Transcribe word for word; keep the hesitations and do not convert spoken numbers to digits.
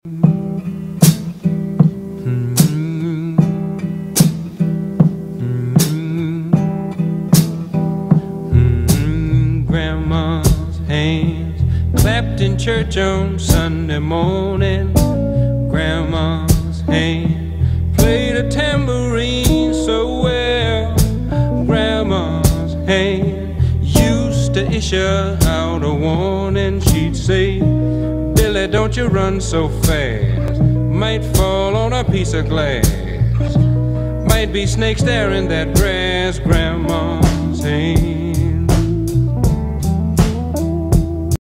Grandma's hands clapped in church on Sunday morning. Grandma's hand played a tambourine so well. Grandma's hand used to issue out a warning. She'd say, "Billy, don't you run so fast, might fall on a piece of glass, might be snakes there in that grass." Grandma's hand